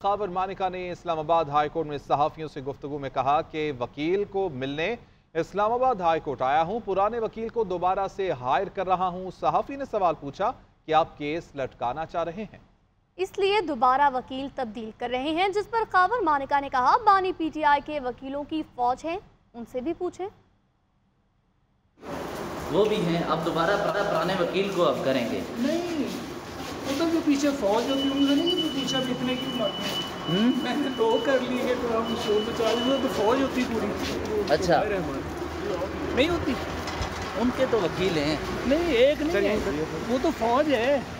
कावर मानिका ने Islamabad high court में सहाफ़ियों से गुफ्तगू में कहा कि वकील को मिलने इस्लामाबाद हाई कोर्ट आया हूं, पुराने वकील को दोबारा से हायर कर रहा हूं। सहाफ़ी ने सवाल पूछा कि आप केस लटकाना चाह रहे हैं, इसलिए दोबारा वकील तब्दील कर रहे हैं, जिस पर कावर मानिका ने कहा बानी पीटीआई के वकीलों की फौज है, उनसे भी पूछें। वो भी हैं, अब दोबारा पुराने वकील को अब करेंगे। नहीं, उधर जो पीछे फौज होती है उनसे नहीं, पीछे बिकने की बात है। मैंने तो कर ली है, तो हम शोर बचा ली, तो फौज होती पूरी। अच्छा, नहीं होती, उनके तो वकील हैं। नहीं एक नहीं है, वो तो फौज है।